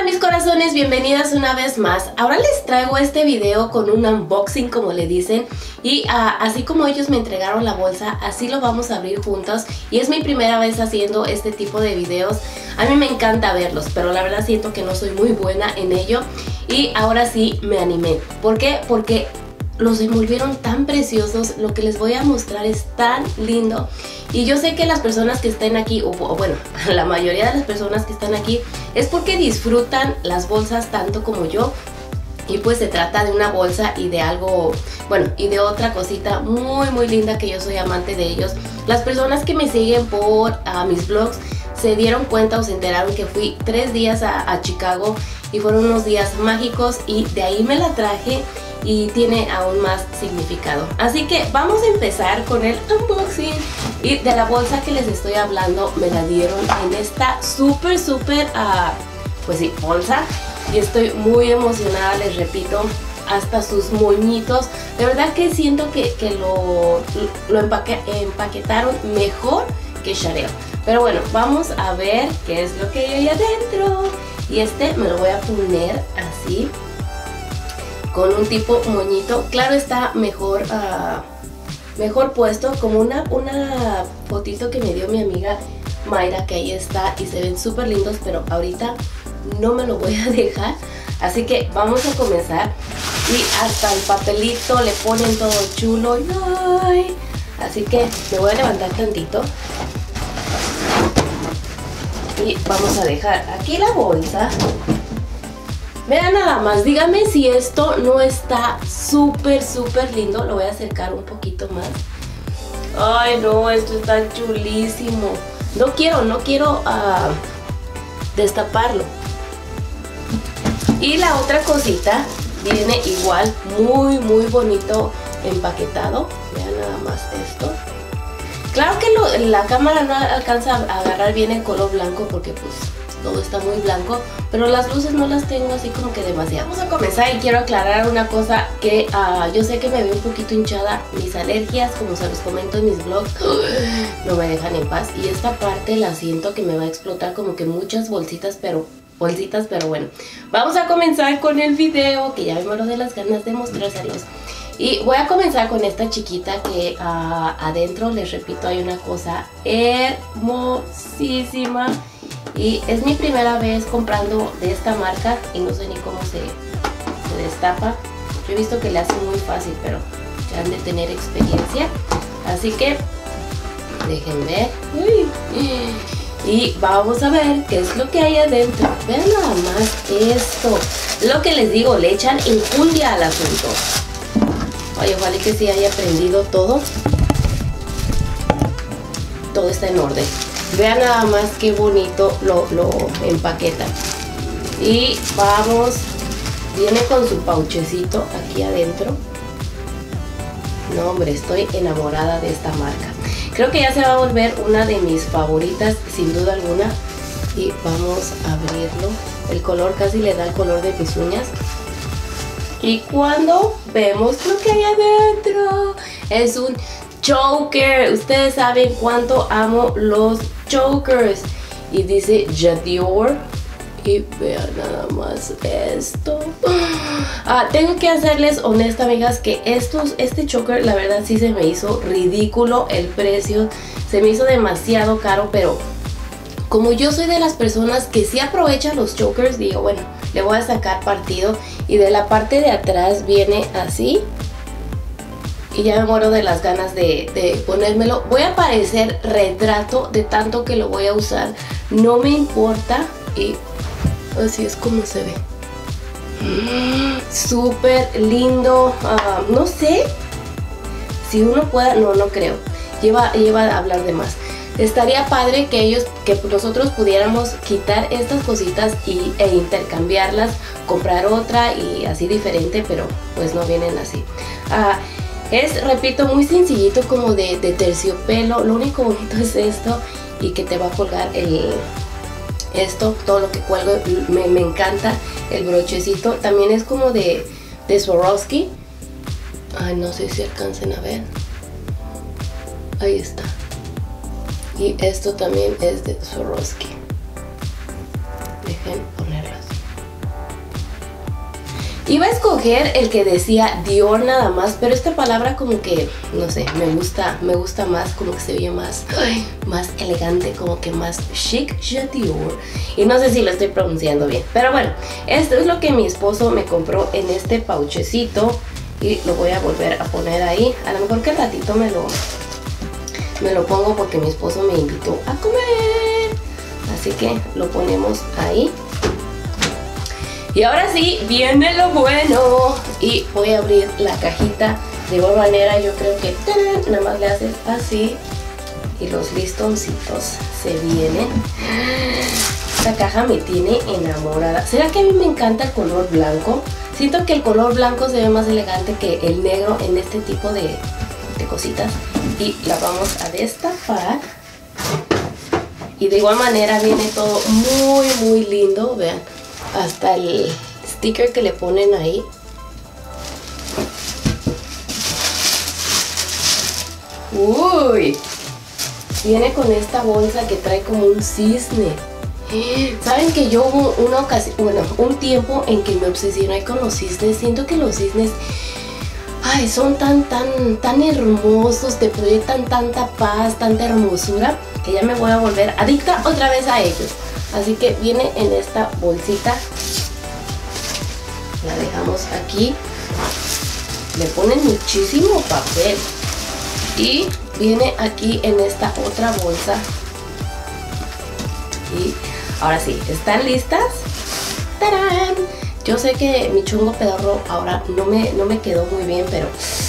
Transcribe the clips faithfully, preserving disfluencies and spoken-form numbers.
Hola mis corazones, bienvenidas una vez más. Ahora les traigo este video con un unboxing, como le dicen. Y uh, así como ellos me entregaron la bolsa, así lo vamos a abrir juntos. Y es mi primera vez haciendo este tipo de videos. A mí me encanta verlos, pero la verdad siento que no soy muy buena en ello. Y ahora sí me animé. ¿Por qué? Porque los envolvieron tan preciosos. Lo que les voy a mostrar es tan lindo. Y yo sé que las personas que estén aquí, o, o bueno, la mayoría de las personas que están aquí, es porque disfrutan las bolsas tanto como yo. Y pues se trata de una bolsa y de algo, bueno, y de otra cosita muy muy linda que yo soy amante de ellos. Las personas que me siguen por uh, mis vlogs se dieron cuenta o se enteraron que fui tres días a, a Chicago y fueron unos días mágicos y de ahí me la traje y tiene aún más significado. Así que vamos a empezar con el unboxing. Y de la bolsa que les estoy hablando me la dieron en esta súper súper, uh, pues sí, bolsa. Y estoy muy emocionada, les repito, hasta sus moñitos. De verdad que siento que, que lo, lo empaque, empaquetaron mejor que Chanel. Pero bueno, vamos a ver qué es lo que hay ahí adentro. Y este me lo voy a poner así, con un tipo moñito. Claro, está mejor, uh, mejor puesto, como una, una fotito que me dio mi amiga Mayra, que ahí está y se ven súper lindos, pero ahorita no me lo voy a dejar. Así que vamos a comenzar. Y hasta el papelito le ponen todo chulo. ¡Ay! Así que me voy a levantar tantito y vamos a dejar aquí la bolsa. Vean nada más, díganme si esto no está súper súper lindo. Lo voy a acercar un poquito más. Ay no, esto está chulísimo. No quiero, no quiero uh, destaparlo. Y la otra cosita viene igual muy muy bonito empaquetado. Vean nada más esto. Claro que lo, la cámara no alcanza a agarrar bien el color blanco porque pues todo está muy blanco, pero las luces no las tengo así como que demasiado. Vamos a comenzar y quiero aclarar una cosa que uh, yo sé que me veo un poquito hinchada. Mis alergias, como se los comento en mis vlogs, no me dejan en paz. Y esta parte la siento que me va a explotar como que muchas bolsitas, pero bolsitas, pero bueno. Vamos a comenzar con el video, que ya me muero de las ganas de mostrárselos. Y voy a comenzar con esta chiquita que uh, adentro, les repito, hay una cosa hermosísima. Y es mi primera vez comprando de esta marca y no sé ni cómo se, se destapa. Yo he visto que le hacen muy fácil, pero ya han de tener experiencia. Así que dejen ver. Uy. Y vamos a ver qué es lo que hay adentro. Vean nada más esto. Lo que les digo, le echan enjundia al asunto. Oye, ojalá que sí haya prendido todo. Todo está en orden. Vean nada más qué bonito lo, lo empaquetan. Y vamos, viene con su pauchecito aquí adentro. No hombre, estoy enamorada de esta marca. Creo que ya se va a volver una de mis favoritas, sin duda alguna. Y vamos a abrirlo. El color casi le da el color de mis uñas. Y cuando vemos lo que hay adentro, es un choker. Ustedes saben cuánto amo los chokers. Y dice Jadior. Y vean nada más esto. Ah, tengo que hacerles honesta, amigas, que estos, este choker la verdad sí se me hizo ridículo el precio. Se me hizo demasiado caro, pero como yo soy de las personas que sí aprovechan los chokers, digo, bueno, le voy a sacar partido. Y de la parte de atrás viene así. Y ya me muero de las ganas de, de ponérmelo. Voy a parecer retrato de tanto que lo voy a usar. No me importa. Y así es como se ve. Mm, súper lindo. Uh, no sé si uno pueda. No, no creo. Lleva, lleva a hablar de más. Estaría padre que ellos, que nosotros pudiéramos quitar estas cositas y, e intercambiarlas. Comprar otra y así diferente, pero pues no vienen así. Uh, Es, repito, muy sencillito, como de, de terciopelo. Lo único bonito es esto y que te va a colgar el, esto, todo lo que cuelgo. Me, me encanta el brochecito. También es como de, de Swarovski. Ay, no sé si alcancen a ver. Ahí está. Y esto también es de Swarovski. Dejen ponerlo así. Iba a escoger el que decía Dior nada más, pero esta palabra como que, no sé, me gusta, me gusta más, como que se oye más, ay, más elegante, como que más chic, je Dior. Y no sé si lo estoy pronunciando bien, pero bueno, esto es lo que mi esposo me compró en este pauchecito y lo voy a volver a poner ahí. A lo mejor que al ratito me lo, me lo pongo porque mi esposo me invitó a comer, así que lo ponemos ahí. Y ahora sí, viene lo bueno. Y voy a abrir la cajita. De igual manera, yo creo que ¡tarán! Nada más le haces así y los listoncitos se vienen. Esta caja me tiene enamorada. ¿Será que a mí me encanta el color blanco? Siento que el color blanco se ve más elegante que el negro en este tipo de, de cositas. Y la vamos a destapar. Y de igual manera viene todo muy, muy lindo. Vean. Hasta el sticker que le ponen ahí. Uy, viene con esta bolsa que trae como un cisne. Saben que yo hubo una ocasión, bueno, un tiempo en que me obsesioné con los cisnes. Siento que los cisnes, ay, son tan, tan, tan hermosos, te proyectan tanta paz, tanta hermosura, que ya me voy a volver adicta otra vez a ellos. Así que viene en esta bolsita, la dejamos aquí, le ponen muchísimo papel y viene aquí en esta otra bolsa. Y ahora sí, ¿están listas? ¡Tarán! Yo sé que mi chungo pedorro ahora no me, no me quedó muy bien, pero...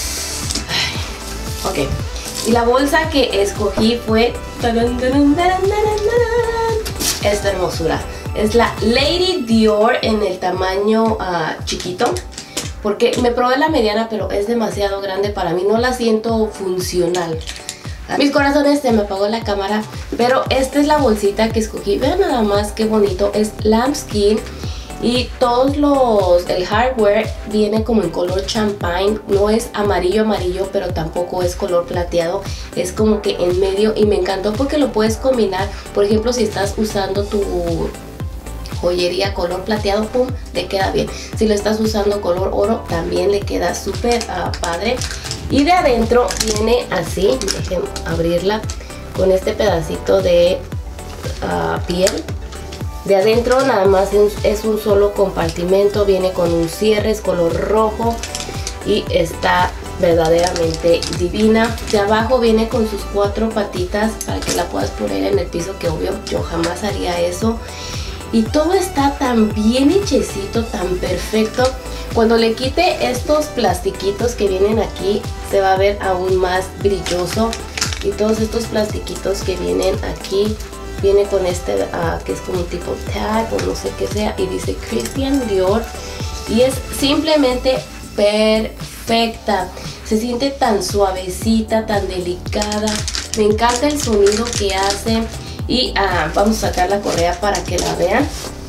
Ay, ok, y la bolsa que escogí fue... ¡Tarán, tarán, tarán, tarán, tarán! Esta hermosura es la Lady Dior en el tamaño uh, chiquito, porque me probé la mediana pero es demasiado grande para mí, no la siento funcional. Mis corazones, se me apagó la cámara, pero esta es la bolsita que escogí. Vean nada más qué bonito, es lambskin y todos los, el hardware viene como en color champagne, no es amarillo amarillo pero tampoco es color plateado, es como que en medio y me encantó porque lo puedes combinar. Por ejemplo, si estás usando tu joyería color plateado, pum, le queda bien. Si lo estás usando color oro, también le queda súper uh, padre. Y de adentro viene así, dejen abrirla, con este pedacito de uh, piel. De adentro nada más es, es un solo compartimento, viene con un cierre, es color rojo y está verdaderamente divina. De abajo viene con sus cuatro patitas para que la puedas poner en el piso, que obvio yo jamás haría eso. Y todo está tan bien hechecito, tan perfecto. Cuando le quite estos plastiquitos que vienen aquí, se va a ver aún más brilloso. Y todos estos plastiquitos que vienen aquí, viene con este uh, que es como un tipo tag o no sé qué sea, y dice Christian Dior y es simplemente perfecta. Se siente tan suavecita, tan delicada, me encanta el sonido que hace. Y uh, vamos a sacar la correa para que la vean.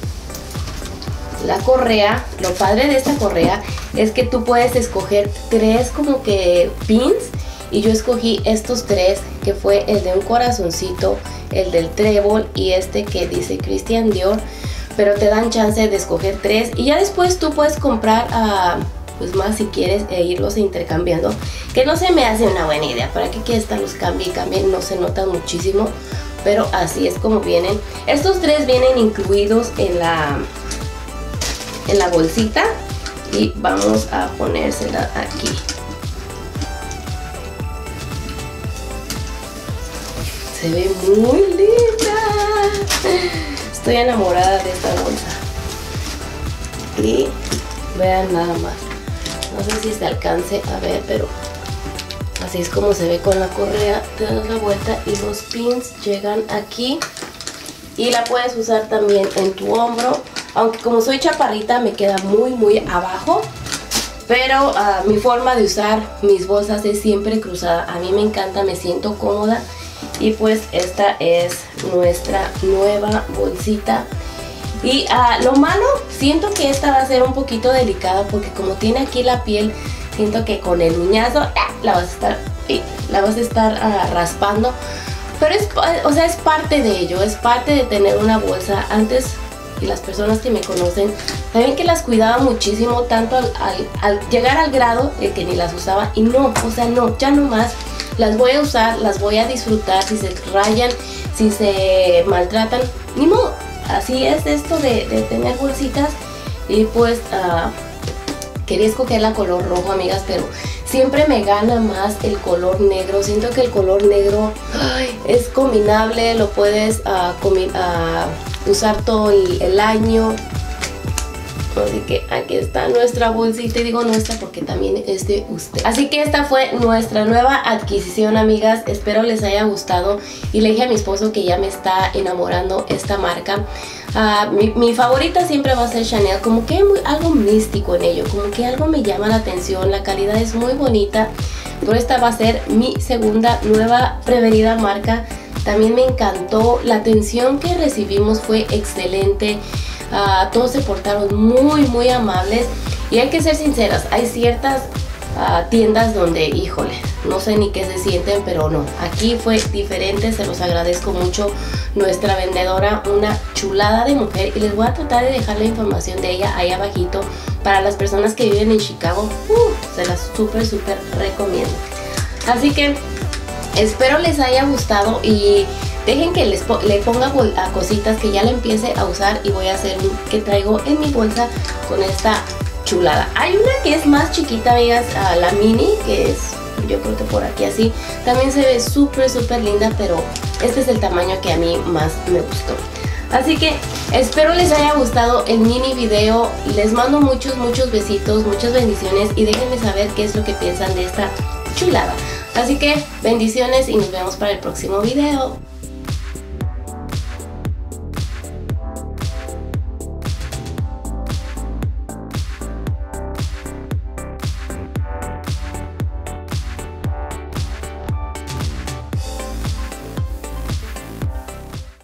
La correa, lo padre de esta correa es que tú puedes escoger tres como que pins, y yo escogí estos tres, que fue el de un corazoncito, el del trébol y este que dice Christian Dior, pero te dan chance de escoger tres y ya después tú puedes comprar uh, pues más si quieres e irlos intercambiando, que no se me hace una buena idea. ¿Para qué quieres estarlos cambie y cambien? No se notan muchísimo, pero así es como vienen. Estos tres vienen incluidos en la en la bolsita y vamos a ponérsela aquí. Se ve muy linda. Estoy enamorada de esta bolsa. Y vean nada más. No sé si se alcance a ver, pero así es como se ve con la correa. Te das la vuelta y los pins llegan aquí. Y la puedes usar también en tu hombro. Aunque como soy chaparrita me queda muy muy abajo. Pero uh, mi forma de usar mis bolsas es siempre cruzada. A mí me encanta, me siento cómoda. Y pues esta es nuestra nueva bolsita. Y uh, lo malo, siento que esta va a ser un poquito delicada porque como tiene aquí la piel, siento que con el uñazo ¡ah! la vas a estar, eh, la vas a estar uh, raspando. Pero es, o sea, es parte de ello, es parte de tener una bolsa. Antes y las personas que me conocen saben que las cuidaba muchísimo, tanto al, al, al llegar al grado de que ni las usaba. Y no, o sea, no, ya no más. Las voy a usar, las voy a disfrutar. Si se rayan, si se maltratan, ni modo. Así es esto de, de tener bolsitas. Y pues uh, quería escoger la color rojo, amigas, pero siempre me gana más el color negro. Siento que el color negro ay, es combinable, lo puedes uh, combi uh, usar todo el, el año. Así que aquí está nuestra bolsita, y digo nuestra porque también es de usted. Así que esta fue nuestra nueva adquisición, amigas. Espero les haya gustado. Y le dije a mi esposo que ya me está enamorando esta marca. Uh, mi, mi favorita siempre va a ser Chanel. Como que hay muy, algo místico en ello, como que algo me llama la atención. La calidad es muy bonita. Pero esta va a ser mi segunda nueva preferida marca. También me encantó. La atención que recibimos fue excelente. Uh, todos se portaron muy muy amables. Y hay que ser sinceras, hay ciertas uh, tiendas donde, híjole, no sé ni qué se sienten, pero no, aquí fue diferente. Se los agradezco mucho. Nuestra vendedora, una chulada de mujer, y les voy a tratar de dejar la información de ella ahí abajito para las personas que viven en Chicago. Uh, se las súper súper recomiendo. Así que espero les haya gustado y dejen que les po le ponga a cositas que ya le empiece a usar, y voy a hacer un que traigo en mi bolsa con esta chulada. Hay una que es más chiquita, amigas, uh, la mini, que es yo creo que por aquí así. También se ve súper súper linda, pero este es el tamaño que a mí más me gustó. Así que espero les haya gustado el mini video. Les mando muchos muchos besitos, muchas bendiciones, y déjenme saber qué es lo que piensan de esta chulada. Así que bendiciones y nos vemos para el próximo video.